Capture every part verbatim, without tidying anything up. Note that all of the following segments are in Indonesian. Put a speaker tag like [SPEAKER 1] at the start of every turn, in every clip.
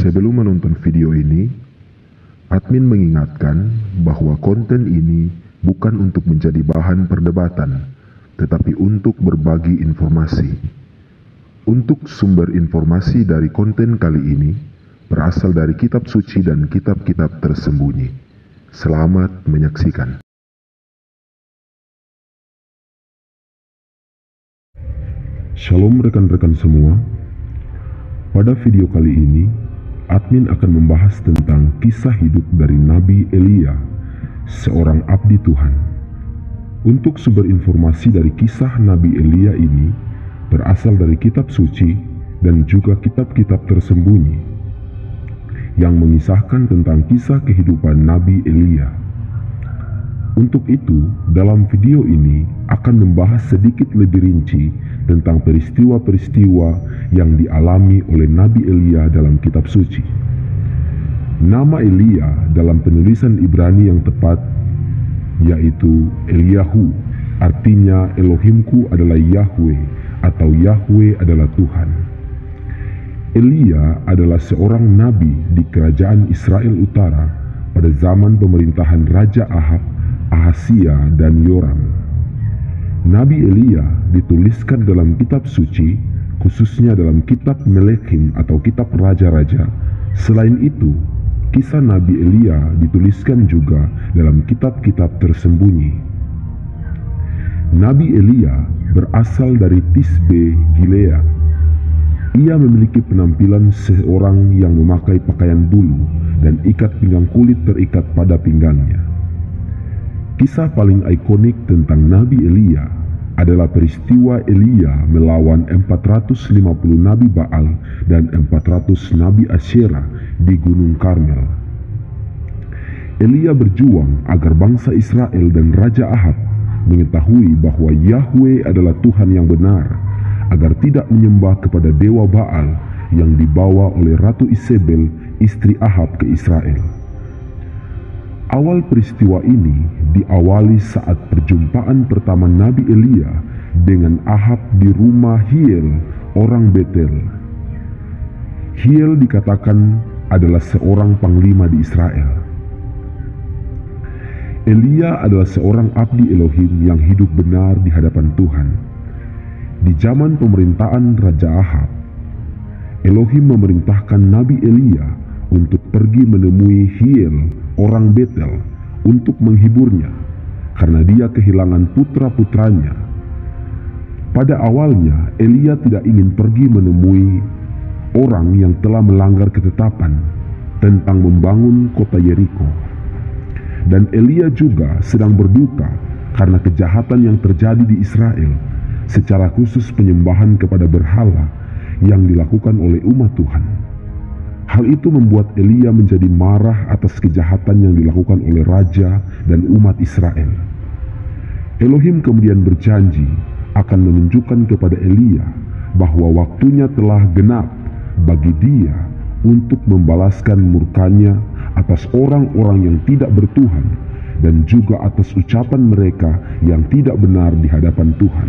[SPEAKER 1] Sebelum menonton video ini, admin mengingatkan bahwa konten ini bukan untuk menjadi bahan perdebatan, tetapi untuk berbagi informasi. Untuk sumber informasi dari konten kali ini berasal dari kitab suci dan kitab-kitab tersembunyi. Selamat menyaksikan. Shalom rekan-rekan semua. Pada video kali ini, admin akan membahas tentang kisah hidup dari Nabi Elia, seorang abdi Tuhan. Untuk sumber informasi dari kisah Nabi Elia ini berasal dari kitab suci dan juga kitab-kitab tersembunyi yang mengisahkan tentang kisah kehidupan Nabi Elia. Untuk itu, dalam video ini akan membahas sedikit lebih rinci tentang peristiwa-peristiwa yang dialami oleh Nabi Elia dalam kitab suci. Nama Elia dalam penulisan Ibrani yang tepat yaitu Eliyahu, artinya Elohimku adalah Yahweh atau Yahweh adalah Tuhan. Elia adalah seorang nabi di kerajaan Israel Utara pada zaman pemerintahan Raja Ahab, Ahasia, dan Yoram. Nabi Elia dituliskan dalam kitab suci, khususnya dalam kitab Melekhim atau kitab Raja-Raja. Selain itu, kisah Nabi Elia dituliskan juga dalam kitab-kitab tersembunyi. Nabi Elia berasal dari Tisbe, Gilead. Ia memiliki penampilan seorang yang memakai pakaian bulu dan ikat pinggang kulit terikat pada pinggangnya. Kisah paling ikonik tentang Nabi Elia adalah peristiwa Elia melawan empat ratus lima puluh Nabi Baal dan empat ratus Nabi Asyera di Gunung Karmel. Elia berjuang agar bangsa Israel dan Raja Ahab mengetahui bahwa Yahweh adalah Tuhan yang benar, agar tidak menyembah kepada dewa Baal yang dibawa oleh Ratu Isabel, istri Ahab, ke Israel. Awal peristiwa ini diawali saat perjumpaan pertama Nabi Elia dengan Ahab di rumah Hiel, orang Betel. Hiel dikatakan adalah seorang panglima di Israel. Elia adalah seorang abdi Elohim yang hidup benar di hadapan Tuhan. Di zaman pemerintahan Raja Ahab, Elohim memerintahkan Nabi Elia untuk pergi menemui Hiel, orang Betel, untuk menghiburnya karena dia kehilangan putra-putranya. Pada awalnya, Elia tidak ingin pergi menemui orang yang telah melanggar ketetapan tentang membangun kota Yeriko. Dan Elia juga sedang berduka karena kejahatan yang terjadi di Israel, secara khusus penyembahan kepada berhala yang dilakukan oleh umat Tuhan. Hal itu membuat Elia menjadi marah atas kejahatan yang dilakukan oleh raja dan umat Israel. Elohim kemudian berjanji akan menunjukkan kepada Elia bahwa waktunya telah genap bagi dia untuk membalaskan murkanya atas orang-orang yang tidak bertuhan dan juga atas ucapan mereka yang tidak benar di hadapan Tuhan.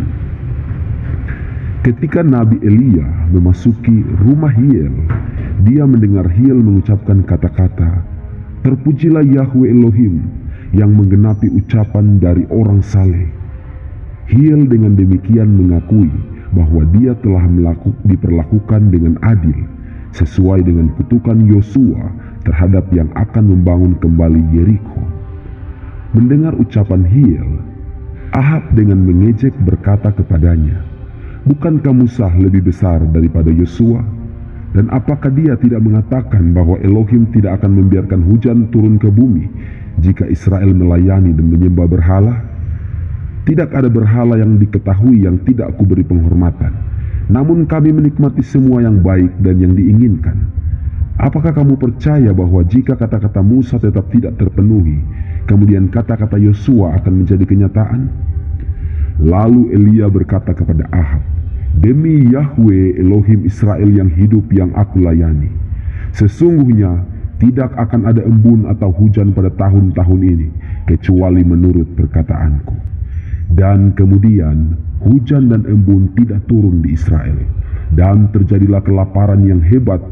[SPEAKER 1] Ketika Nabi Elia memasuki rumah Hiel, dia mendengar Hiel mengucapkan kata-kata, "Terpujilah Yahweh Elohim yang menggenapi ucapan dari orang saleh." Hiel dengan demikian mengakui bahwa dia telah melaku, diperlakukan dengan adil, sesuai dengan kutukan Yosua terhadap yang akan membangun kembali Yeriko. Mendengar ucapan Hiel, Ahab dengan mengejek berkata kepadanya, "Bukankah Musa lebih besar daripada Yosua? Dan apakah dia tidak mengatakan bahwa Elohim tidak akan membiarkan hujan turun ke bumi jika Israel melayani dan menyembah berhala? Tidak ada berhala yang diketahui yang tidak kuberi penghormatan. Namun kami menikmati semua yang baik dan yang diinginkan. Apakah kamu percaya bahwa jika kata-kata Musa tetap tidak terpenuhi, kemudian kata-kata Yosua akan menjadi kenyataan?" Lalu Elia berkata kepada Ahab, "Demi Yahweh Elohim Israel yang hidup yang aku layani, sesungguhnya tidak akan ada embun atau hujan pada tahun-tahun ini, kecuali menurut perkataanku." Dan kemudian hujan dan embun tidak turun di Israel, dan terjadilah kelaparan yang hebat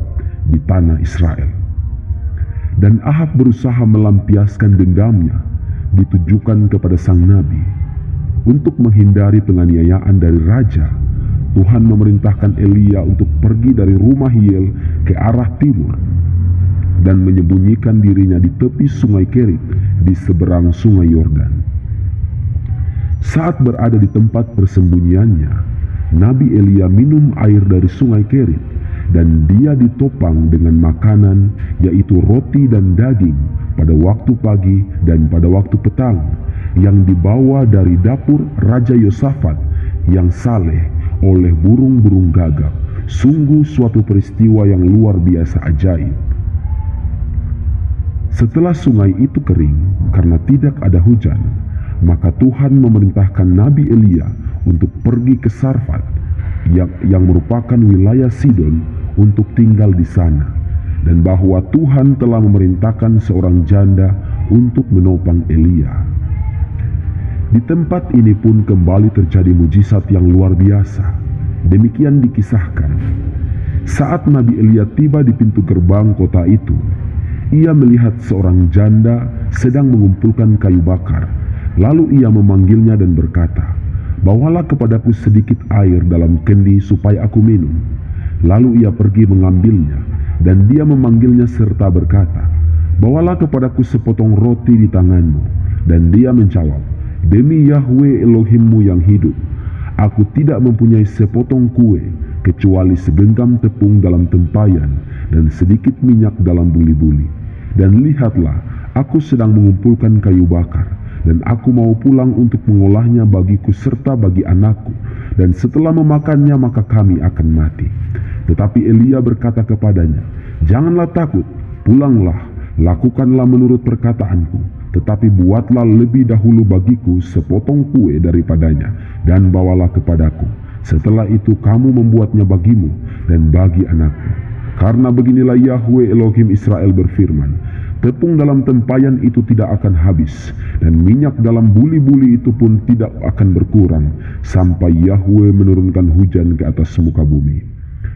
[SPEAKER 1] di tanah Israel. Dan Ahab berusaha melampiaskan dendamnya ditujukan kepada sang nabi. Untuk menghindari penganiayaan dari raja, Tuhan memerintahkan Elia untuk pergi dari rumah Hiel ke arah timur dan menyembunyikan dirinya di tepi sungai Kerit di seberang sungai Yordan. Saat berada di tempat persembunyiannya, Nabi Elia minum air dari sungai Kerit dan dia ditopang dengan makanan, yaitu roti dan daging pada waktu pagi dan pada waktu petang, yang dibawa dari dapur Raja Yosafat yang saleh oleh burung-burung gagak. Sungguh suatu peristiwa yang luar biasa ajaib. Setelah sungai itu kering karena tidak ada hujan, maka Tuhan memerintahkan Nabi Elia untuk pergi ke Sarfat yang, yang merupakan wilayah Sidon untuk tinggal di sana, dan bahwa Tuhan telah memerintahkan seorang janda untuk menopang Elia. Di tempat ini pun kembali terjadi mujizat yang luar biasa. Demikian dikisahkan. Saat Nabi Elia tiba di pintu gerbang kota itu, ia melihat seorang janda sedang mengumpulkan kayu bakar. Lalu ia memanggilnya dan berkata, "Bawalah kepadaku sedikit air dalam kendi supaya aku minum." Lalu ia pergi mengambilnya, dan dia memanggilnya serta berkata, "Bawalah kepadaku sepotong roti di tanganmu." Dan dia menjawab, "Demi Yahwe Elohimmu yang hidup, aku tidak mempunyai sepotong kue, kecuali segenggam tepung dalam tempayan, dan sedikit minyak dalam buli-buli. Dan lihatlah, aku sedang mengumpulkan kayu bakar, dan aku mau pulang untuk mengolahnya bagiku serta bagi anakku, dan setelah memakannya maka kami akan mati." Tetapi Elia berkata kepadanya, "Janganlah takut, pulanglah, lakukanlah menurut perkataanku, tetapi buatlah lebih dahulu bagiku sepotong kue daripadanya, dan bawalah kepadaku. Setelah itu kamu membuatnya bagimu dan bagi anakku. Karena beginilah Yahwe Elohim Israel berfirman, tepung dalam tempayan itu tidak akan habis, dan minyak dalam buli-buli itu pun tidak akan berkurang, sampai Yahwe menurunkan hujan ke atas muka bumi."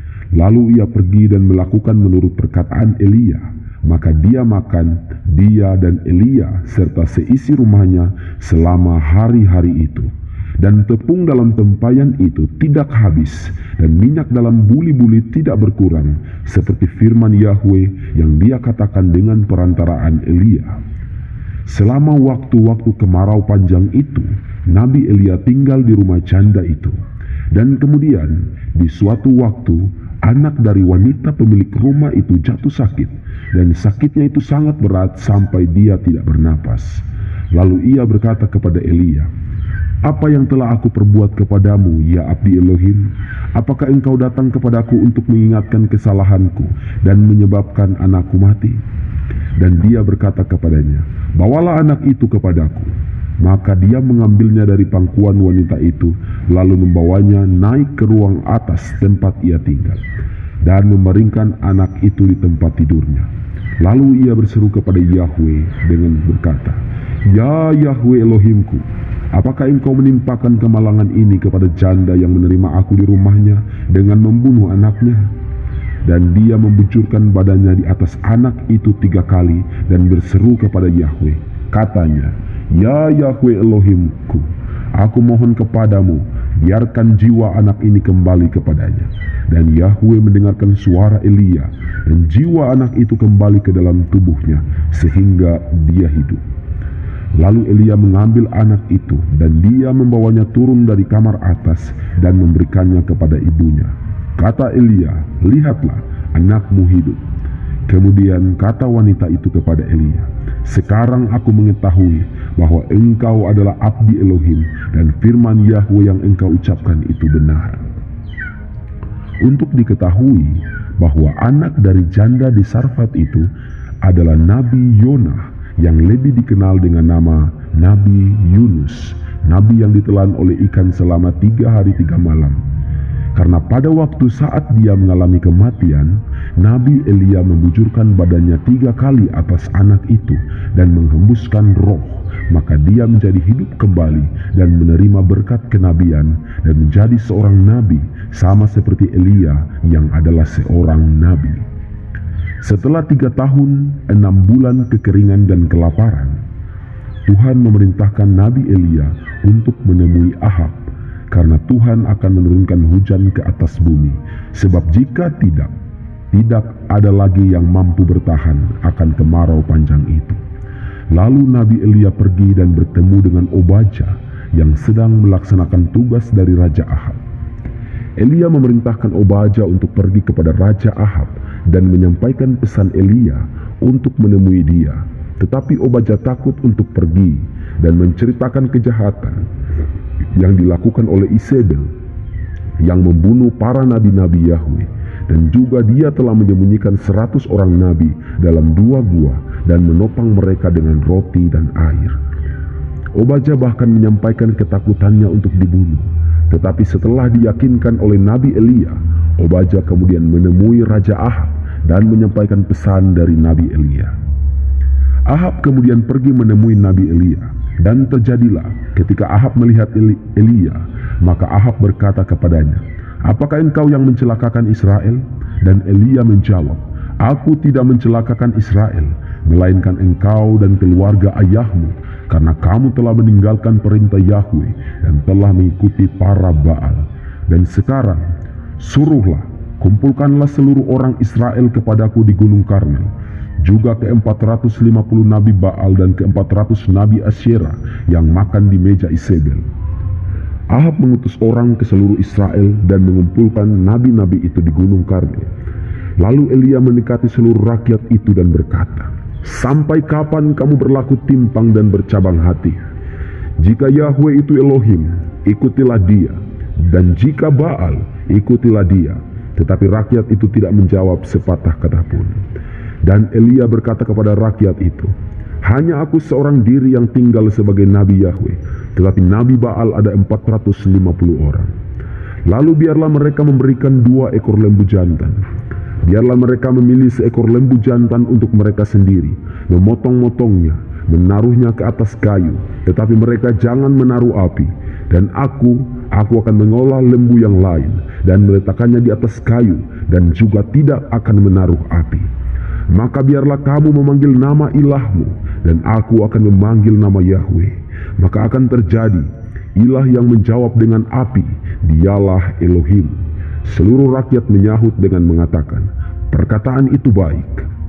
[SPEAKER 1] Lalu ia pergi dan melakukan menurut perkataan Elia. Maka dia makan, dia dan Elia serta seisi rumahnya selama hari-hari itu. Dan tepung dalam tempayan itu tidak habis, dan minyak dalam buli-buli tidak berkurang, seperti firman Yahwe yang dia katakan dengan perantaraan Elia. Selama waktu-waktu kemarau panjang itu, Nabi Elia tinggal di rumah janda itu. Dan kemudian di suatu waktu, anak dari wanita pemilik rumah itu jatuh sakit, dan sakitnya itu sangat berat sampai dia tidak bernapas. Lalu ia berkata kepada Elia, "Apa yang telah aku perbuat kepadamu, ya abdi Elohim? Apakah engkau datang kepadaku untuk mengingatkan kesalahanku dan menyebabkan anakku mati?" Dan dia berkata kepadanya, "Bawalah anak itu kepadaku." Maka dia mengambilnya dari pangkuan wanita itu, lalu membawanya naik ke ruang atas tempat ia tinggal, dan memeringkan anak itu di tempat tidurnya. Lalu ia berseru kepada Yahwe dengan berkata, "Ya Yahwe Elohimku, apakah engkau menimpakan kemalangan ini kepada janda yang menerima aku di rumahnya dengan membunuh anaknya?" Dan dia membujurkan badannya di atas anak itu tiga kali dan berseru kepada Yahwe. Katanya, "Ya Yahwe Elohimku, aku mohon kepadamu, biarkan jiwa anak ini kembali kepadanya." Dan Yahwe mendengarkan suara Elia, dan jiwa anak itu kembali ke dalam tubuhnya, sehingga dia hidup. Lalu Elia mengambil anak itu, dan dia membawanya turun dari kamar atas, dan memberikannya kepada ibunya. Kata Elia, "Lihatlah, anakmu hidup." Kemudian kata wanita itu kepada Elia, "Sekarang aku mengetahui bahwa engkau adalah abdi Elohim, dan firman Yahwe yang engkau ucapkan itu benar." Untuk diketahui bahwa anak dari janda di Sarfat itu adalah Nabi Yonah, yang lebih dikenal dengan nama Nabi Yunus, nabi yang ditelan oleh ikan selama tiga hari tiga malam. Karena pada waktu saat dia mengalami kematian, Nabi Elia membujurkan badannya tiga kali atas anak itu dan menghembuskan roh, maka dia menjadi hidup kembali dan menerima berkat kenabian dan menjadi seorang nabi, sama seperti Elia yang adalah seorang nabi. Setelah tiga tahun, enam bulan kekeringan dan kelaparan, Tuhan memerintahkan Nabi Elia untuk menemui Ahab, karena Tuhan akan menurunkan hujan ke atas bumi, sebab jika tidak, tidak ada lagi yang mampu bertahan akan kemarau panjang itu. Lalu Nabi Elia pergi dan bertemu dengan Obadya yang sedang melaksanakan tugas dari Raja Ahab. Elia memerintahkan Obadya untuk pergi kepada Raja Ahab dan menyampaikan pesan Elia untuk menemui dia. Tetapi Obadya takut untuk pergi dan menceritakan kejahatan yang dilakukan oleh Isebel yang membunuh para nabi-nabi Yahweh, dan juga dia telah menyembunyikan seratus orang nabi dalam dua gua dan menopang mereka dengan roti dan air. Obadya bahkan menyampaikan ketakutannya untuk dibunuh. Tetapi setelah diyakinkan oleh Nabi Elia, Obadya kemudian menemui Raja Ahab dan menyampaikan pesan dari Nabi Elia. Ahab kemudian pergi menemui Nabi Elia, dan terjadilah ketika Ahab melihat Elia, maka Ahab berkata kepadanya, "Apakah engkau yang mencelakakan Israel?" Dan Elia menjawab, "Aku tidak mencelakakan Israel, melainkan engkau dan keluarga ayahmu, karena kamu telah meninggalkan perintah Yahweh dan telah mengikuti para Baal. Dan sekarang, suruhlah, kumpulkanlah seluruh orang Israel kepadaku di Gunung Karmel, juga ke empat ratus lima puluh nabi Baal dan ke empat ratus nabi Asyera yang makan di meja Isebel." Ahab mengutus orang ke seluruh Israel dan mengumpulkan nabi-nabi itu di Gunung Karmel. Lalu Elia mendekati seluruh rakyat itu dan berkata, "Sampai kapan kamu berlaku timpang dan bercabang hati? Jika Yahweh itu Elohim, ikutilah dia, dan jika Baal, ikutilah dia." Tetapi rakyat itu tidak menjawab sepatah kata pun. Dan Elia berkata kepada rakyat itu, "Hanya aku seorang diri yang tinggal sebagai nabi Yahweh, tetapi nabi Baal ada empat ratus lima puluh orang. Lalu biarlah mereka memberikan dua ekor lembu jantan. Biarlah mereka memilih seekor lembu jantan untuk mereka sendiri, memotong-motongnya, menaruhnya ke atas kayu, tetapi mereka jangan menaruh api. Dan aku, aku akan mengolah lembu yang lain dan meletakkannya di atas kayu, dan juga tidak akan menaruh api. Maka biarlah kamu memanggil nama ilahmu, dan aku akan memanggil nama Yahweh. Maka akan terjadi, ilah yang menjawab dengan api, dialah Elohim." Seluruh rakyat menyahut dengan mengatakan, "Perkataan itu baik."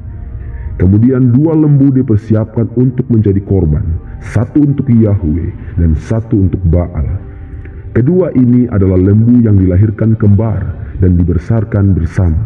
[SPEAKER 1] Kemudian dua lembu dipersiapkan untuk menjadi korban, satu untuk Yahweh dan satu untuk Baal. Kedua ini adalah lembu yang dilahirkan kembar dan dibesarkan bersama.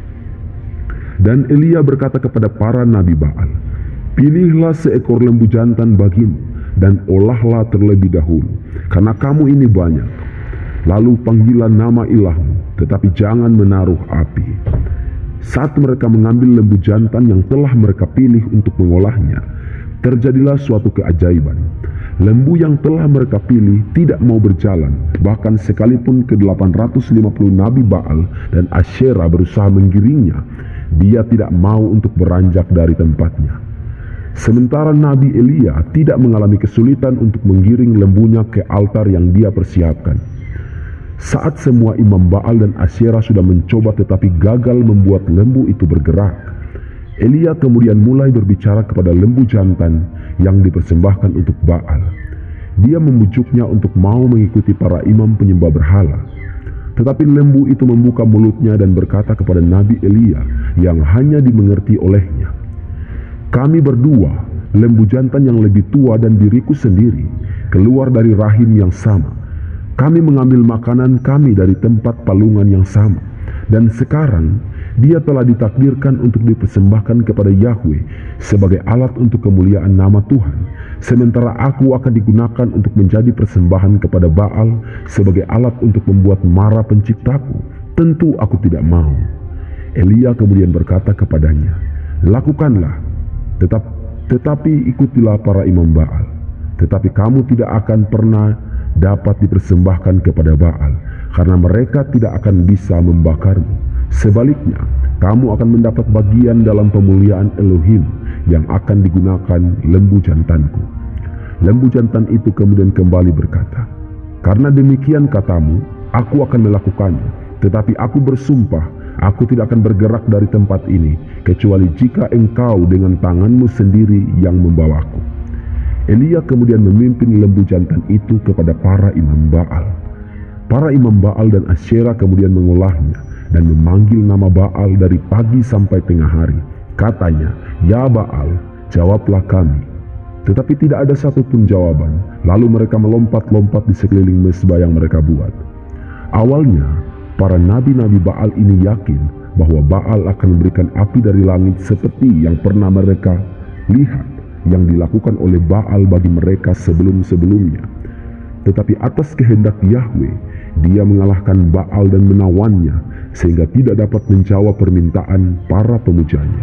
[SPEAKER 1] Dan Elia berkata kepada para nabi Baal, "Pilihlah seekor lembu jantan bagimu, dan olahlah terlebih dahulu, karena kamu ini banyak. Lalu panggillah nama ilahmu, tetapi jangan menaruh api." Saat mereka mengambil lembu jantan yang telah mereka pilih untuk mengolahnya, terjadilah suatu keajaiban. Lembu yang telah mereka pilih tidak mau berjalan, bahkan sekalipun ke delapan ratus lima puluh nabi Baal dan Asyera berusaha menggiringnya, dia tidak mau untuk beranjak dari tempatnya. Sementara Nabi Elia tidak mengalami kesulitan untuk menggiring lembunya ke altar yang dia persiapkan. Saat semua imam Baal dan Asyera sudah mencoba tetapi gagal membuat lembu itu bergerak, Elia kemudian mulai berbicara kepada lembu jantan yang dipersembahkan untuk Baal. Dia membujuknya untuk mau mengikuti para imam penyembah berhala. Tetapi lembu itu membuka mulutnya dan berkata kepada Nabi Elia yang hanya dimengerti olehnya, "Kami berdua, lembu jantan yang lebih tua dan diriku sendiri, keluar dari rahim yang sama. Kami mengambil makanan kami dari tempat palungan yang sama. Dan sekarang dia telah ditakdirkan untuk dipersembahkan kepada Yahweh sebagai alat untuk kemuliaan nama Tuhan. Sementara aku akan digunakan untuk menjadi persembahan kepada Baal sebagai alat untuk membuat marah penciptaku. Tentu aku tidak mau." Elia kemudian berkata kepadanya, "Lakukanlah, tetap, tetapi ikutilah para imam Baal. Tetapi kamu tidak akan pernah dapat dipersembahkan kepada Baal, karena mereka tidak akan bisa membakarmu. Sebaliknya, kamu akan mendapat bagian dalam pemuliaan Elohim yang akan digunakan lembu jantanku." Lembu jantan itu kemudian kembali berkata, "Karena demikian katamu, aku akan melakukannya. Tetapi aku bersumpah Aku tidak akan bergerak dari tempat ini, kecuali jika engkau dengan tanganmu sendiri yang membawaku. Elia kemudian memimpin lembu jantan itu kepada para imam Baal. Para imam Baal dan Asyera kemudian mengolahnya dan memanggil nama Baal dari pagi sampai tengah hari. Katanya, "Ya Baal, jawablah kami." Tetapi tidak ada satupun jawaban. Lalu mereka melompat-lompat di sekeliling mezbah yang mereka buat. Awalnya, para nabi-nabi Baal ini yakin bahwa Baal akan memberikan api dari langit seperti yang pernah mereka lihat yang dilakukan oleh Baal bagi mereka sebelum-sebelumnya. Tetapi atas kehendak Yahweh, dia mengalahkan Baal dan menawannya sehingga tidak dapat menjawab permintaan para pemujanya.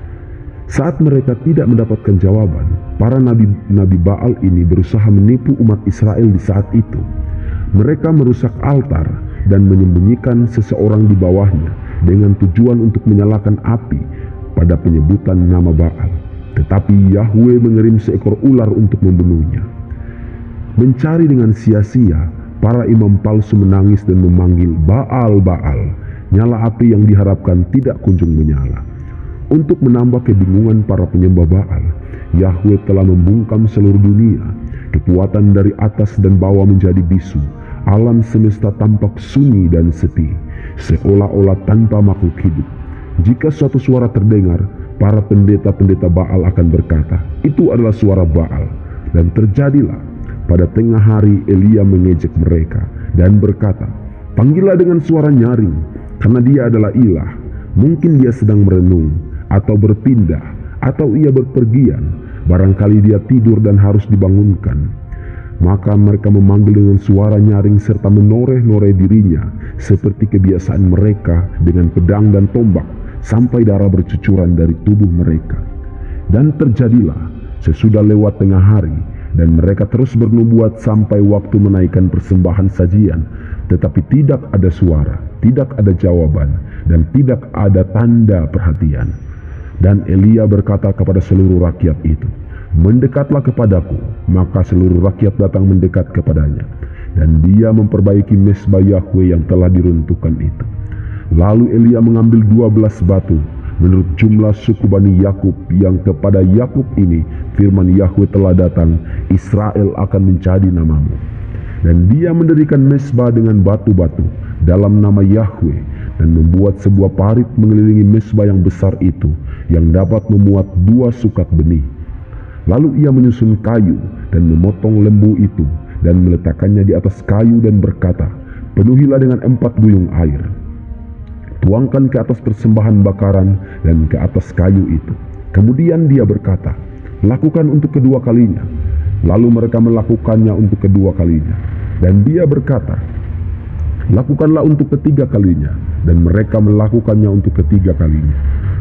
[SPEAKER 1] Saat mereka tidak mendapatkan jawaban, para nabi-nabi Baal ini berusaha menipu umat Israel di saat itu. Mereka merusak altar dan menyembunyikan seseorang di bawahnya dengan tujuan untuk menyalakan api pada penyebutan nama Baal. Tetapi Yahweh mengirim seekor ular untuk membunuhnya. Mencari dengan sia-sia, para imam palsu menangis dan memanggil, "Baal, Baal." Nyala api yang diharapkan tidak kunjung menyala. Untuk menambah kebingungan para penyembah Baal, Yahweh telah membungkam seluruh dunia. Kekuatan dari atas dan bawah menjadi bisu. Alam semesta tampak sunyi dan sepi, seolah-olah tanpa makhluk hidup. Jika suatu suara terdengar, para pendeta-pendeta Baal akan berkata, "Itu adalah suara Baal." Dan terjadilah, pada tengah hari Elia mengejek mereka dan berkata, "Panggillah dengan suara nyaring, karena dia adalah ilah. Mungkin dia sedang merenung, atau berpindah, atau ia berpergian. Barangkali dia tidur dan harus dibangunkan." Maka mereka memanggil dengan suara nyaring serta menoreh-noreh dirinya seperti kebiasaan mereka dengan pedang dan tombak sampai darah bercucuran dari tubuh mereka. Dan terjadilah sesudah lewat tengah hari dan mereka terus bernubuat sampai waktu menaikkan persembahan sajian, tetapi tidak ada suara, tidak ada jawaban, dan tidak ada tanda perhatian. Dan Elia berkata kepada seluruh rakyat itu, "Mendekatlah kepadaku." Maka seluruh rakyat datang mendekat kepadanya, dan dia memperbaiki mezbah Yahweh yang telah diruntuhkan itu. Lalu Elia mengambil dua belas batu menurut jumlah suku Bani Yakub, yang kepada Yakub ini firman Yahweh telah datang, "Israel akan menjadi namamu." Dan dia mendirikan mezbah dengan batu-batu dalam nama Yahweh dan membuat sebuah parit mengelilingi mezbah yang besar itu yang dapat memuat dua sukat benih. Lalu ia menyusun kayu dan memotong lembu itu dan meletakkannya di atas kayu dan berkata, "Penuhilah dengan empat guyung air. Tuangkan ke atas persembahan bakaran dan ke atas kayu itu." Kemudian dia berkata, "Lakukan untuk kedua kalinya." Lalu mereka melakukannya untuk kedua kalinya. Dan dia berkata, "Lakukanlah untuk ketiga kalinya." Dan mereka melakukannya untuk ketiga kalinya.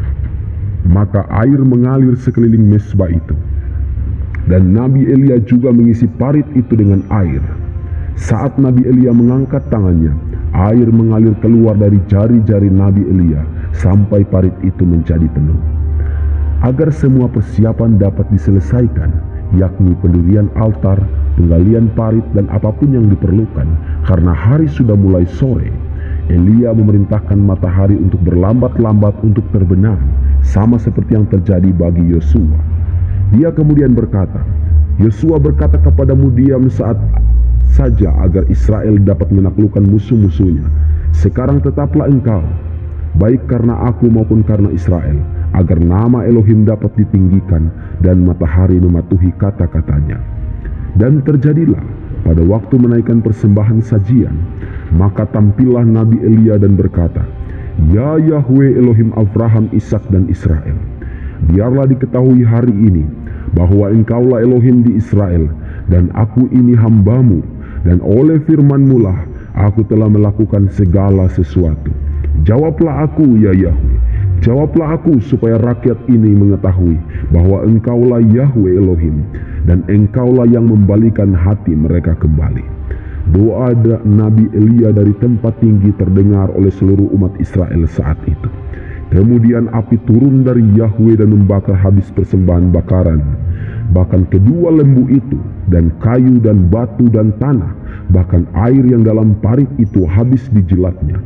[SPEAKER 1] Maka air mengalir sekeliling mezbah itu. Dan Nabi Elia juga mengisi parit itu dengan air. Saat Nabi Elia mengangkat tangannya, air mengalir keluar dari jari-jari Nabi Elia sampai parit itu menjadi penuh. Agar semua persiapan dapat diselesaikan, yakni pendirian altar, penggalian parit, dan apapun yang diperlukan, karena hari sudah mulai sore, Elia memerintahkan matahari untuk berlambat-lambat untuk terbenam, sama seperti yang terjadi bagi Yosua. Dia kemudian berkata, "Yosua berkata kepadamu, diam saat saja agar Israel dapat menaklukkan musuh-musuhnya. Sekarang tetaplah engkau, baik karena aku maupun karena Israel, agar nama Elohim dapat ditinggikan dan matahari mematuhi kata-katanya." Dan terjadilah pada waktu menaikkan persembahan sajian, maka tampillah Nabi Elia dan berkata, "Ya Yahweh Elohim Abraham, Ishak dan Israel, biarlah diketahui hari ini bahwa engkaulah Elohim di Israel, dan aku ini hambamu, dan oleh firman-Mu lah aku telah melakukan segala sesuatu. Jawablah aku, ya Yahweh, jawablah aku, supaya rakyat ini mengetahui bahwa engkaulah Yahweh Elohim, dan engkaulah yang membalikan hati mereka kembali." Doa Nabi Elia dari tempat tinggi terdengar oleh seluruh umat Israel saat itu. Kemudian api turun dari Yahweh dan membakar habis persembahan bakaran. Bahkan kedua lembu itu, dan kayu dan batu dan tanah, bahkan air yang dalam parit itu habis dijilatnya.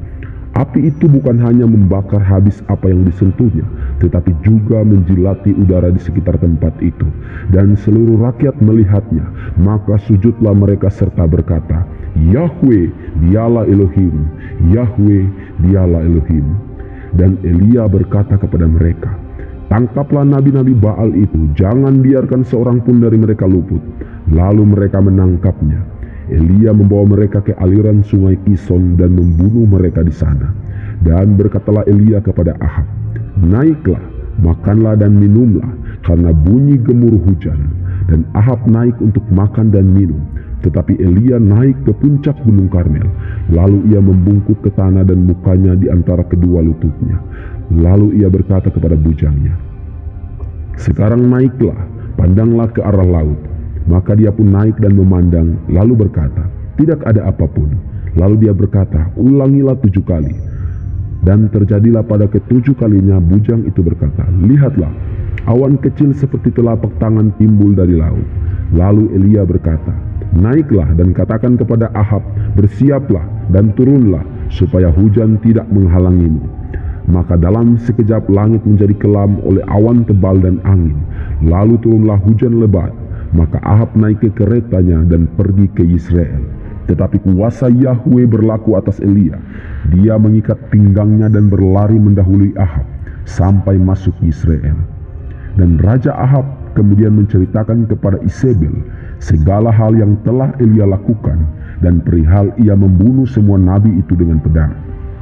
[SPEAKER 1] Api itu bukan hanya membakar habis apa yang disentuhnya, tetapi juga menjilati udara di sekitar tempat itu. Dan seluruh rakyat melihatnya, maka sujudlah mereka serta berkata, Yahwe, dialah Elohim, Yahwe, dialah Elohim. Dan Elia berkata kepada mereka, tangkaplah nabi-nabi Baal itu, jangan biarkan seorang pun dari mereka luput. Lalu mereka menangkapnya. Elia membawa mereka ke aliran sungai Kison dan membunuh mereka di sana. Dan berkatalah Elia kepada Ahab, naiklah, makanlah dan minumlah, karena bunyi gemuruh hujan. Dan Ahab naik untuk makan dan minum. Tetapi Elia naik ke puncak gunung Karmel. Lalu ia membungkuk ke tanah dan mukanya di antara kedua lututnya. Lalu ia berkata kepada bujangnya, sekarang naiklah, pandanglah ke arah laut. Maka dia pun naik dan memandang, lalu berkata, tidak ada apapun. Lalu dia berkata, ulangilah tujuh kali. Dan terjadilah pada ketujuh kalinya bujang itu berkata, lihatlah, awan kecil seperti telapak tangan timbul dari laut. Lalu Elia berkata, naiklah dan katakan kepada Ahab, bersiaplah dan turunlah, supaya hujan tidak menghalangimu. Maka dalam sekejap langit menjadi kelam oleh awan tebal dan angin. Lalu turunlah hujan lebat. Maka Ahab naik ke keretanya dan pergi ke Yisrael. Tetapi kuasa Yahwe berlaku atas Elia. Dia mengikat pinggangnya dan berlari mendahului Ahab sampai masuk Yisrael. Dan Raja Ahab kemudian menceritakan kepada Isebel segala hal yang telah Elia lakukan dan perihal ia membunuh semua nabi itu dengan pedang.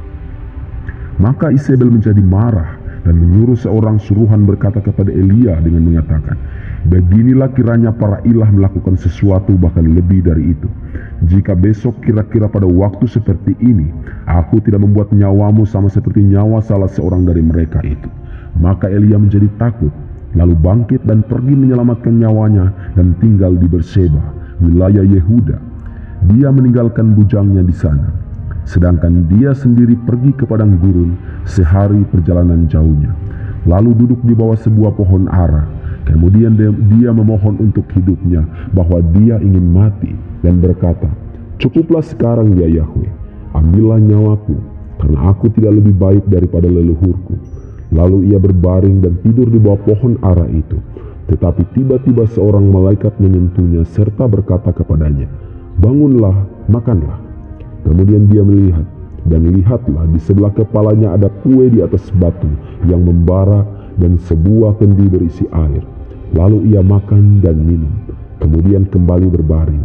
[SPEAKER 1] Maka Isebel menjadi marah dan menyuruh seorang suruhan berkata kepada Elia dengan mengatakan, beginilah kiranya para ilah melakukan sesuatu bahkan lebih dari itu. Jika besok kira-kira pada waktu seperti ini, aku tidak membuat nyawamu sama seperti nyawa salah seorang dari mereka itu. Maka Elia menjadi takut, lalu bangkit dan pergi menyelamatkan nyawanya dan tinggal di Berseba, wilayah Yehuda. Dia meninggalkan bujangnya di sana. Sedangkan dia sendiri pergi ke padang gurun sehari perjalanan jauhnya. Lalu duduk di bawah sebuah pohon ara. Kemudian dia, dia memohon untuk hidupnya bahwa dia ingin mati dan berkata, cukuplah sekarang ya Yahwe, ambillah nyawaku, karena aku tidak lebih baik daripada leluhurku. Lalu ia berbaring dan tidur di bawah pohon ara itu. Tetapi tiba-tiba seorang malaikat menyentuhnya serta berkata kepadanya, bangunlah, makanlah. Kemudian dia melihat, dan lihatlah di sebelah kepalanya ada kue di atas batu yang membara dan sebuah kendi berisi air. Lalu ia makan dan minum, kemudian kembali berbaring.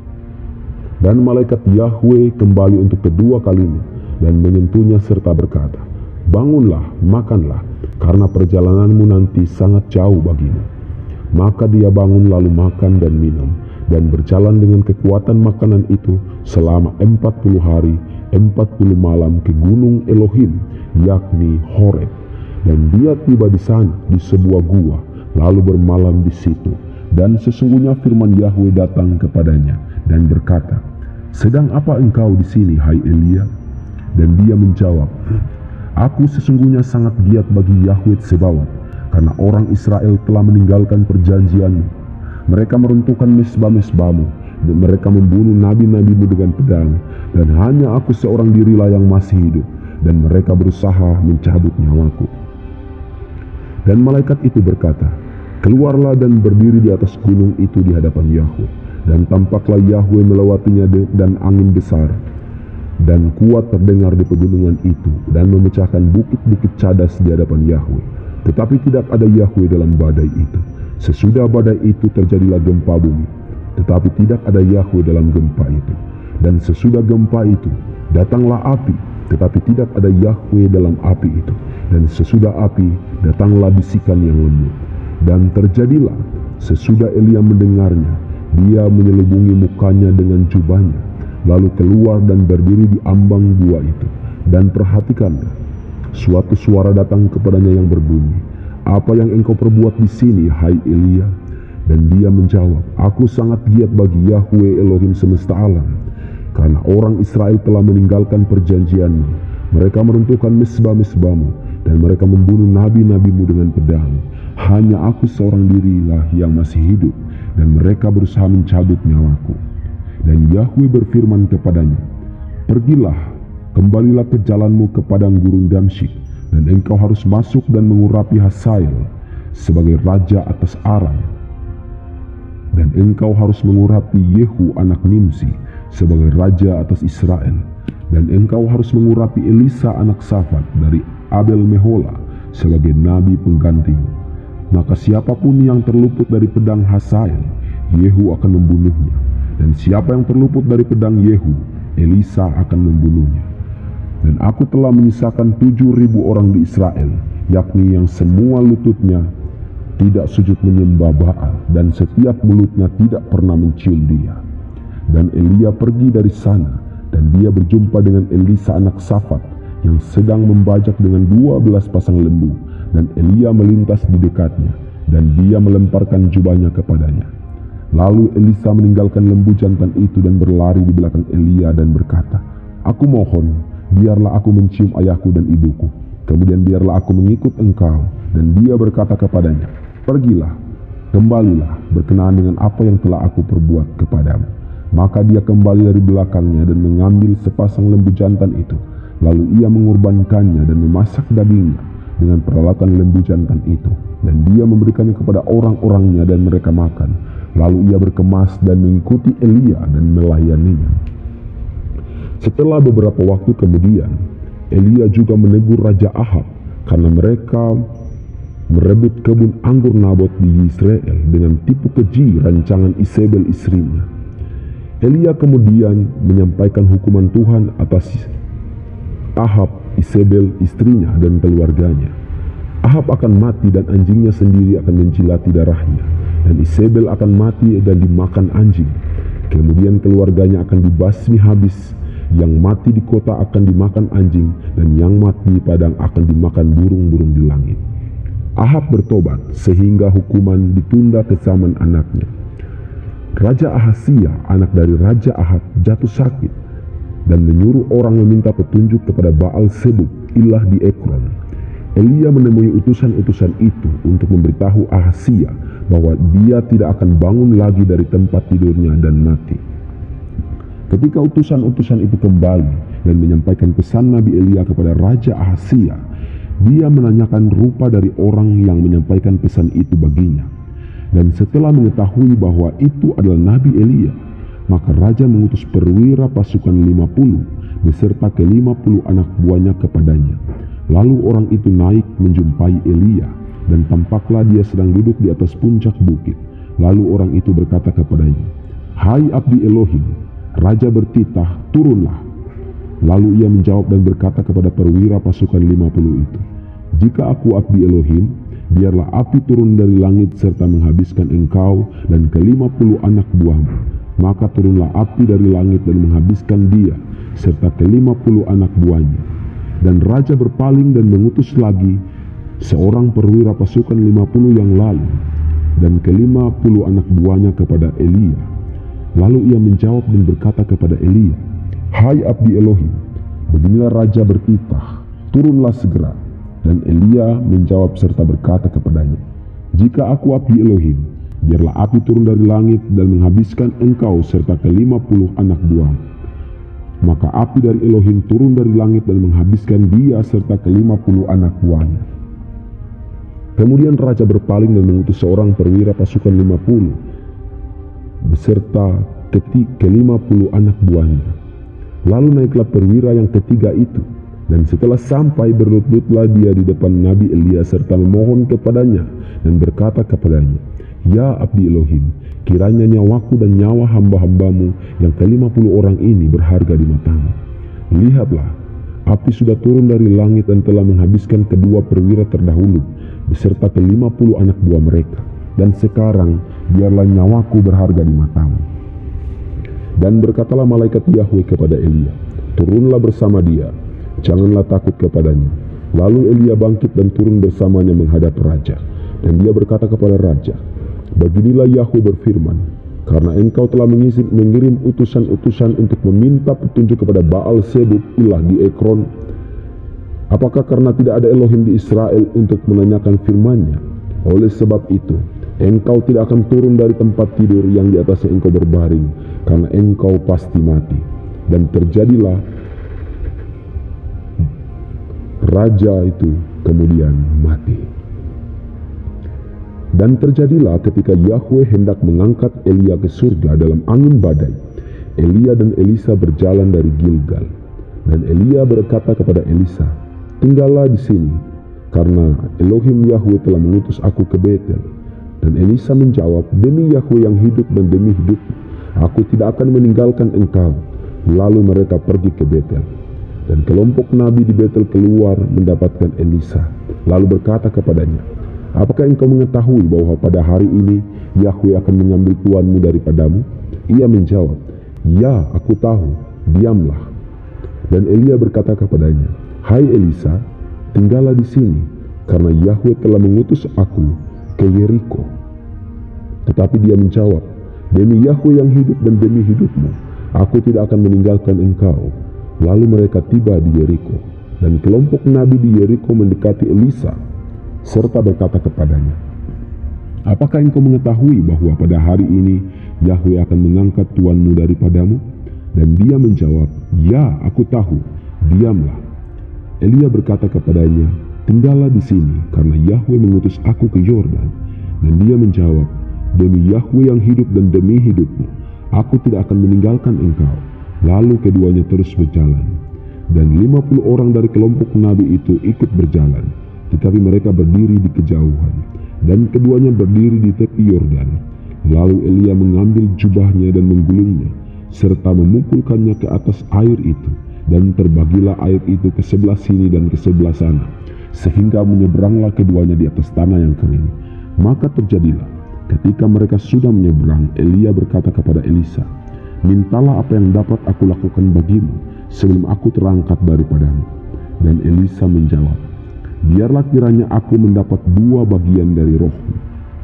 [SPEAKER 1] Dan malaikat Yahwe kembali untuk kedua kalinya dan menyentuhnya serta berkata, bangunlah, makanlah, karena perjalananmu nanti sangat jauh bagimu. Maka dia bangun lalu makan dan minum, dan berjalan dengan kekuatan makanan itu selama empat puluh hari, empat puluh malam ke gunung Elohim, yakni Horeb. Dan dia tiba di sana di sebuah gua, lalu bermalam di situ. Dan sesungguhnya firman Yahwe datang kepadanya dan berkata, sedang apa engkau di sini, hai Elia? Dan dia menjawab, aku sesungguhnya sangat giat bagi Yahwe Tsebawat, karena orang Israel telah meninggalkan perjanjianmu. Mereka meruntuhkan mesbah-mesbahmu, dan mereka membunuh nabi-nabimu dengan pedang, dan hanya aku seorang dirilah yang masih hidup, dan mereka berusaha mencabut nyawaku. Dan malaikat itu berkata, keluarlah dan berdiri di atas gunung itu di hadapan Yahwe. Dan tampaklah Yahwe melewatinya dan angin besar dan kuat terdengar di pegunungan itu, dan memecahkan bukit-bukit cadas di hadapan Yahwe. Tetapi tidak ada Yahwe dalam badai itu. Sesudah badai itu terjadilah gempa bumi, tetapi tidak ada Yahwe dalam gempa itu. Dan sesudah gempa itu datanglah api, tetapi tidak ada Yahwe dalam api itu. Dan sesudah api datanglah bisikan yang lembut. Dan terjadilah sesudah Elia mendengarnya, dia menyelubungi mukanya dengan jubahnya, lalu keluar dan berdiri di ambang gua itu. Dan perhatikanlah, suatu suara datang kepadanya yang berbunyi, apa yang engkau perbuat di sini, hai Elia? Dan dia menjawab, aku sangat giat bagi Yahwe Elohim semesta alam, karena orang Israel telah meninggalkan perjanjianmu. Mereka meruntuhkan mesbah-mesbahmu, dan mereka membunuh nabi-nabimu dengan pedang. Hanya aku seorang dirilah yang masih hidup, dan mereka berusaha mencabut nyawaku. Dan Yahwe berfirman kepadanya, pergilah, kembalilah ke jalanmu ke padang gurun Damsyik, dan engkau harus masuk dan mengurapi Hazael sebagai raja atas Aram. Dan engkau harus mengurapi Yehu anak Nimsi sebagai raja atas Israel. Dan engkau harus mengurapi Elisa anak Safat dari Abel Mehola sebagai nabi penggantimu. Maka siapapun yang terluput dari pedang Hazael, Yehu akan membunuhnya. Dan siapa yang terluput dari pedang Yehu, Elisa akan membunuhnya. Dan aku telah menyisakan tujuh ribu orang di Israel, yakni yang semua lututnya tidak sujud menyembah Baal, dan setiap mulutnya tidak pernah mencium dia. Dan Elia pergi dari sana, dan dia berjumpa dengan Elisa anak Safat, yang sedang membajak dengan dua belas pasang lembu, dan Elia melintas di dekatnya, dan dia melemparkan jubahnya kepadanya. Lalu Elisa meninggalkan lembu jantan itu dan berlari di belakang Elia dan berkata, "Aku mohon, biarlah aku mencium ayahku dan ibuku. Kemudian biarlah aku mengikut engkau." Dan dia berkata kepadanya, "Pergilah, kembalilah berkenaan dengan apa yang telah aku perbuat kepadamu." Maka dia kembali dari belakangnya dan mengambil sepasang lembu jantan itu. Lalu ia mengorbankannya dan memasak dagingnya dengan peralatan lembu jantan itu. Dan dia memberikannya kepada orang-orangnya dan mereka makan. Lalu ia berkemas dan mengikuti Elia dan melayaninya. Setelah beberapa waktu kemudian, Elia juga menegur Raja Ahab karena mereka merebut kebun anggur Nabot di Yisrael dengan tipu keji rancangan Isabel istrinya. Elia kemudian menyampaikan hukuman Tuhan atas Ahab, Isabel istrinya dan keluarganya. Ahab akan mati dan anjingnya sendiri akan menjilati darahnya, dan Isabel akan mati dan dimakan anjing. Kemudian keluarganya akan dibasmi habis, yang mati di kota akan dimakan anjing, dan yang mati di padang akan dimakan burung-burung di langit. Ahab bertobat sehingga hukuman ditunda ke zaman anaknya. Raja Ahazia, anak dari Raja Ahab, jatuh sakit dan menyuruh orang meminta petunjuk kepada Baal Zebub, ilah di Ekron. Elia menemui utusan-utusan itu untuk memberitahu Ahazia bahwa dia tidak akan bangun lagi dari tempat tidurnya dan mati. Ketika utusan-utusan itu kembali dan menyampaikan pesan Nabi Elia kepada Raja Ahazia, dia menanyakan rupa dari orang yang menyampaikan pesan itu baginya. Dan setelah mengetahui bahwa itu adalah Nabi Elia, maka Raja mengutus perwira pasukan lima puluh beserta ke lima puluh anak buahnya kepadanya. Lalu orang itu naik menjumpai Elia, dan tampaklah dia sedang duduk di atas puncak bukit. Lalu orang itu berkata kepadanya, "Hai abdi Elohim, Raja bertitah, turunlah." Lalu ia menjawab dan berkata kepada perwira pasukan lima puluh itu, "Jika aku abdi Elohim, biarlah api turun dari langit serta menghabiskan engkau dan ke lima puluh anak buahmu." Maka turunlah api dari langit dan menghabiskan dia serta ke lima puluh anak buahnya. Dan Raja berpaling dan mengutus lagi seorang perwira pasukan lima puluh yang lalu dan ke lima puluh anak buahnya kepada Elia. Lalu ia menjawab dan berkata kepada Elia, "Hai abdi Elohim, beginilah Raja bertitah, turunlah segera." Dan Elia menjawab serta berkata kepadanya, "Jika aku abdi Elohim, biarlah api turun dari langit dan menghabiskan engkau serta ke lima puluh anak buahmu." Maka api dari Elohim turun dari langit dan menghabiskan dia serta ke lima puluh anak buahnya. Kemudian Raja berpaling dan mengutus seorang perwira pasukan lima puluh beserta ke lima puluh anak buahnya. Lalu naiklah perwira yang ketiga itu, dan setelah sampai berlututlah dia di depan Nabi Elia serta memohon kepadanya dan berkata kepadanya, "Ya abdi Elohim, kiranya nyawaku dan nyawa hamba-hambamu yang ke lima puluh orang ini berharga di matamu. Lihatlah, api sudah turun dari langit dan telah menghabiskan kedua perwira terdahulu beserta ke lima puluh anak buah mereka. Dan sekarang biarlah nyawaku berharga di matamu." Dan berkatalah malaikat Yahweh kepada Elia, "Turunlah bersama dia, janganlah takut kepadanya." Lalu Elia bangkit dan turun bersamanya menghadap Raja. Dan dia berkata kepada Raja, "Beginilah Yahweh berfirman, karena engkau telah mengirim utusan-utusan untuk meminta petunjuk kepada Baal Zebub ilah di Ekron, apakah karena tidak ada Elohim di Israel untuk menanyakan firman-Nya? Oleh sebab itu, engkau tidak akan turun dari tempat tidur yang di atasnya engkau berbaring, karena engkau pasti mati." Dan terjadilah Raja itu kemudian mati. Dan terjadilah ketika Yahweh hendak mengangkat Elia ke surga dalam angin badai, Elia dan Elisa berjalan dari Gilgal. Dan Elia berkata kepada Elisa, "Tinggallah di sini, karena Elohim Yahweh telah mengutus aku ke Betel." Dan Elisa menjawab, "Demi Yahweh yang hidup dan demi hidupmu, aku tidak akan meninggalkan engkau." Lalu mereka pergi ke Betel. Dan kelompok nabi di Betel keluar mendapatkan Elisa, lalu berkata kepadanya, "Apakah engkau mengetahui bahwa pada hari ini Yahweh akan mengambil tuanmu daripadamu?" Ia menjawab, "Ya, aku tahu, diamlah." Dan Elia berkata kepadanya, "Hai Elisa, tinggallah di sini, karena Yahweh telah mengutus aku ke Yeriko." Tetapi dia menjawab, "Demi Yahweh yang hidup dan demi hidupmu, aku tidak akan meninggalkan engkau." Lalu mereka tiba di Yeriko, dan kelompok nabi di Yeriko mendekati Elisa, serta berkata kepadanya, "Apakah engkau mengetahui bahwa pada hari ini Yahweh akan mengangkat tuanmu daripadamu?" Dan dia menjawab, "Ya, aku tahu, diamlah." Elia berkata kepadanya, "Tinggallah di sini, karena Yahweh mengutus aku ke Yordan." Dan dia menjawab, "Demi Yahweh yang hidup dan demi hidupmu, aku tidak akan meninggalkan engkau." Lalu keduanya terus berjalan, dan lima puluh orang dari kelompok nabi itu ikut berjalan, tetapi mereka berdiri di kejauhan, dan keduanya berdiri di tepi Yordan. Lalu Elia mengambil jubahnya dan menggulungnya, serta memukulkannya ke atas air itu, dan terbagilah air itu ke sebelah sini dan ke sebelah sana, sehingga menyeberanglah keduanya di atas tanah yang kering. Maka terjadilah, ketika mereka sudah menyeberang, Elia berkata kepada Elisa, "Mintalah apa yang dapat aku lakukan bagimu sebelum aku terangkat daripadamu." Dan Elisa menjawab, "Biarlah kiranya aku mendapat dua bagian dari rohmu."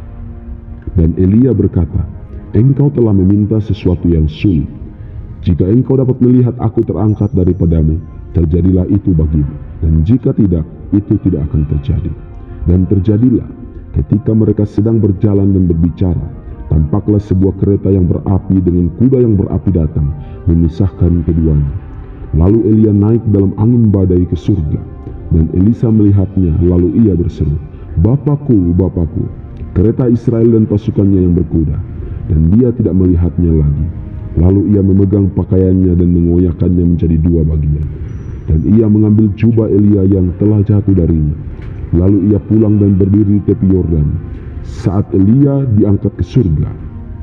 [SPEAKER 1] Dan Elia berkata, "Engkau telah meminta sesuatu yang sulit. Jika engkau dapat melihat aku terangkat daripadamu, terjadilah itu bagimu. Dan jika tidak, itu tidak akan terjadi." Dan terjadilah, ketika mereka sedang berjalan dan berbicara, tampaklah sebuah kereta yang berapi dengan kuda yang berapi datang, memisahkan keduanya. Lalu Elia naik dalam angin badai ke surga, dan Elisa melihatnya, lalu ia berseru, "Bapakku, Bapakku, kereta Israel dan pasukannya yang berkuda." Dan dia tidak melihatnya lagi. Lalu ia memegang pakaiannya dan mengoyakkannya menjadi dua bagian. Dan ia mengambil jubah Elia yang telah jatuh darinya. Lalu ia pulang dan berdiri di tepi Yordan. Saat Elia diangkat ke surga,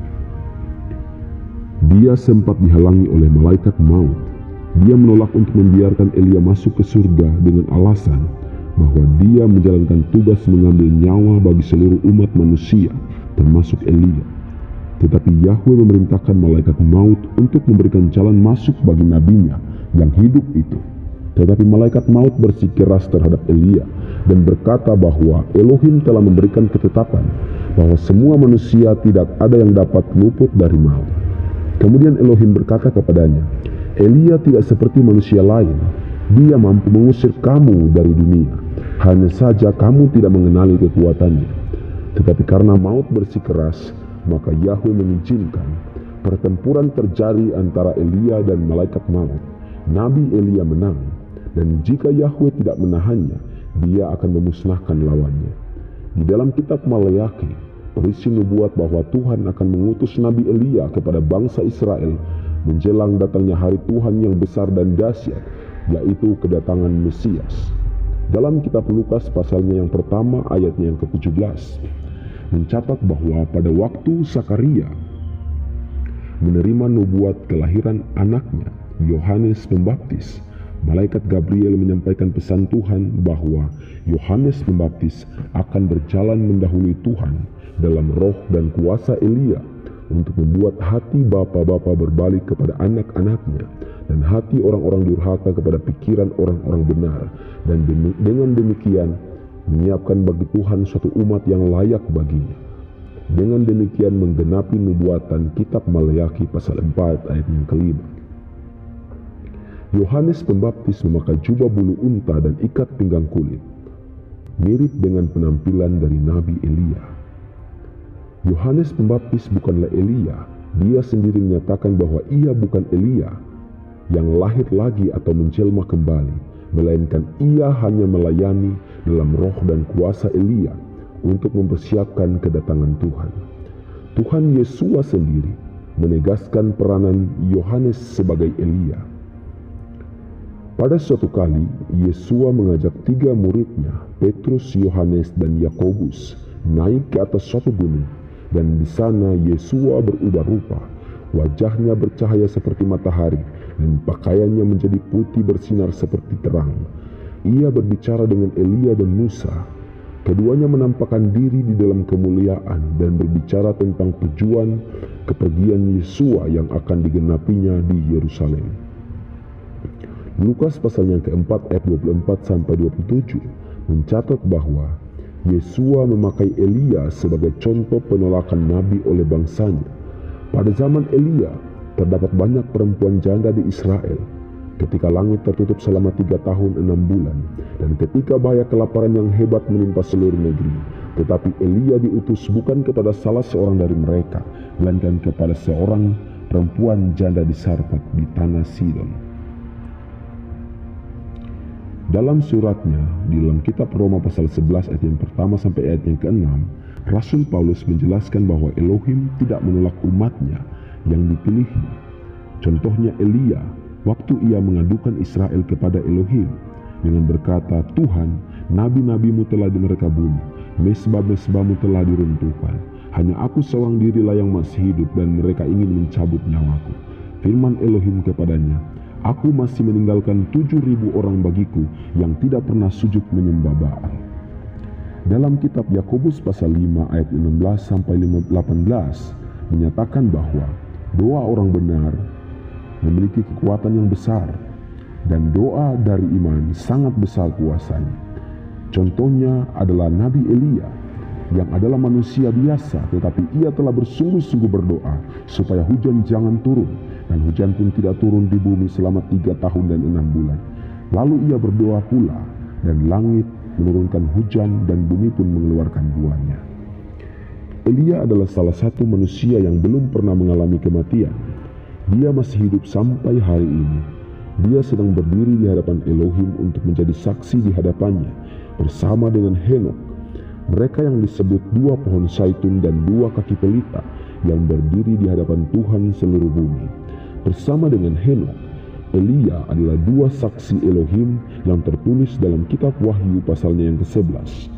[SPEAKER 1] dia sempat dihalangi oleh malaikat maut. Dia menolak untuk membiarkan Elia masuk ke surga dengan alasan bahwa dia menjalankan tugas mengambil nyawa bagi seluruh umat manusia, termasuk Elia. Tetapi Yahweh memerintahkan malaikat maut untuk memberikan jalan masuk bagi nabinya yang hidup itu. Tetapi malaikat maut bersikeras terhadap Elia dan berkata bahwa Elohim telah memberikan ketetapan bahwa semua manusia tidak ada yang dapat luput dari maut. Kemudian Elohim berkata kepadanya, "Elia tidak seperti manusia lain. Dia mampu mengusir kamu dari dunia. Hanya saja kamu tidak mengenali kekuatannya." Tetapi karena maut bersikeras, maka Yahweh mengizinkan pertempuran terjadi antara Elia dan malaikat maut. Nabi Elia menang, dan jika Yahweh tidak menahannya, dia akan memusnahkan lawannya. Di dalam kitab Maleakhi, berisi nubuat bahwa Tuhan akan mengutus Nabi Elia kepada bangsa Israel menjelang datangnya hari Tuhan yang besar dan dahsyat, yaitu kedatangan Mesias. Dalam kitab Lukas pasalnya yang pertama ayatnya yang ke tujuh belas, mencatat bahwa pada waktu Sakaria menerima nubuat kelahiran anaknya, Yohanes Pembaptis, malaikat Gabriel menyampaikan pesan Tuhan bahwa Yohanes Pembaptis akan berjalan mendahului Tuhan dalam roh dan kuasa Elia untuk membuat hati bapa-bapa berbalik kepada anak-anaknya dan hati orang-orang durhaka kepada pikiran orang-orang benar, dan dengan demikian menyiapkan bagi Tuhan suatu umat yang layak baginya. Dengan demikian menggenapi nubuatan kitab Maleakhi pasal empat ayat yang kelima. Yohanes Pembaptis memakai jubah bulu unta dan ikat pinggang kulit, mirip dengan penampilan dari Nabi Elia. Yohanes Pembaptis bukanlah Elia. Dia sendiri menyatakan bahwa ia bukan Elia yang lahir lagi atau menjelma kembali, melainkan ia hanya melayani dalam roh dan kuasa Elia untuk mempersiapkan kedatangan Tuhan. Tuhan Yesus sendiri menegaskan peranan Yohanes sebagai Elia. Pada suatu kali, Yesus mengajak tiga muridnya, Petrus, Yohanes, dan Yakobus, naik ke atas suatu gunung, dan di sana Yesus berubah rupa. Wajahnya bercahaya seperti matahari, dan pakaiannya menjadi putih bersinar seperti terang. Ia berbicara dengan Elia dan Musa. Keduanya menampakkan diri di dalam kemuliaan dan berbicara tentang tujuan kepergian Yesus yang akan digenapinya di Yerusalem. Lukas pasal yang keempat ayat dua puluh empat sampai dua puluh tujuh mencatat bahwa Yesus memakai Elia sebagai contoh penolakan nabi oleh bangsanya. Pada zaman Elia, terdapat banyak perempuan janda di Israel. Ketika langit tertutup selama tiga tahun enam bulan, dan ketika bahaya kelaparan yang hebat menimpa seluruh negeri, tetapi Elia diutus bukan kepada salah seorang dari mereka, melainkan kepada seorang perempuan janda di Sarfat di tanah Sidon. Dalam suratnya, di dalam kitab Roma pasal sebelas ayat yang pertama sampai ayat yang keenam, Rasul Paulus menjelaskan bahwa Elohim tidak menolak umatnya yang dipilihnya. Contohnya Elia, waktu ia mengadukan Israel kepada Elohim dengan berkata, "Tuhan, nabi-nabimu telah mereka bunuh, mesbah-mesbahmu telah diruntuhkan. Hanya aku seorang dirilah yang masih hidup dan mereka ingin mencabut nyawaku." Firman Elohim kepadanya, "Aku masih meninggalkan tujuh ribu orang bagiku yang tidak pernah sujud menyembah Baal." Dalam kitab Yakobus pasal lima ayat enam belas sampai delapan belas menyatakan bahwa doa orang benar memiliki kekuatan yang besar dan doa dari iman sangat besar kuasanya. Contohnya adalah Nabi Elia yang adalah manusia biasa, tetapi ia telah bersungguh-sungguh berdoa supaya hujan jangan turun, dan hujan pun tidak turun di bumi selama tiga tahun dan enam bulan. Lalu ia berdoa pula, dan langit menurunkan hujan dan bumi pun mengeluarkan buahnya. Elia adalah salah satu manusia yang belum pernah mengalami kematian. Dia masih hidup sampai hari ini. Dia sedang berdiri di hadapan Elohim untuk menjadi saksi di hadapannya bersama dengan Henok. Mereka yang disebut dua pohon zaitun dan dua kaki pelita yang berdiri di hadapan Tuhan seluruh bumi. Bersama dengan Henok, Elia adalah dua saksi Elohim yang tertulis dalam kitab Wahyu pasalnya yang kesebelas.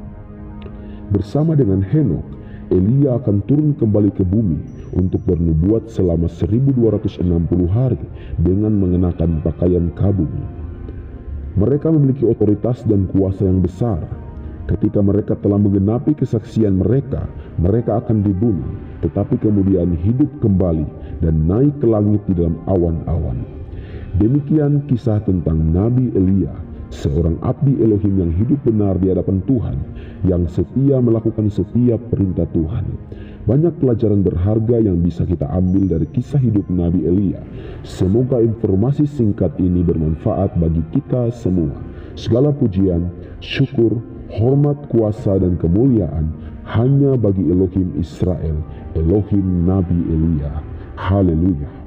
[SPEAKER 1] Bersama dengan Henok, Elia akan turun kembali ke bumi untuk bernubuat selama seribu dua ratus enam puluh hari dengan mengenakan pakaian kabung. Mereka memiliki otoritas dan kuasa yang besar. Ketika mereka telah menggenapi kesaksian mereka, mereka akan dibunuh, tetapi kemudian hidup kembali dan naik ke langit di dalam awan-awan. Demikian kisah tentang Nabi Elia, seorang abdi Elohim yang hidup benar di hadapan Tuhan, yang setia melakukan setiap perintah Tuhan. Banyak pelajaran berharga yang bisa kita ambil dari kisah hidup Nabi Elia. Semoga informasi singkat ini bermanfaat bagi kita semua. Segala pujian, syukur, hormat, kuasa, dan kemuliaan hanya bagi Elohim Israel, Elohim Nabi Elia. Haleluya.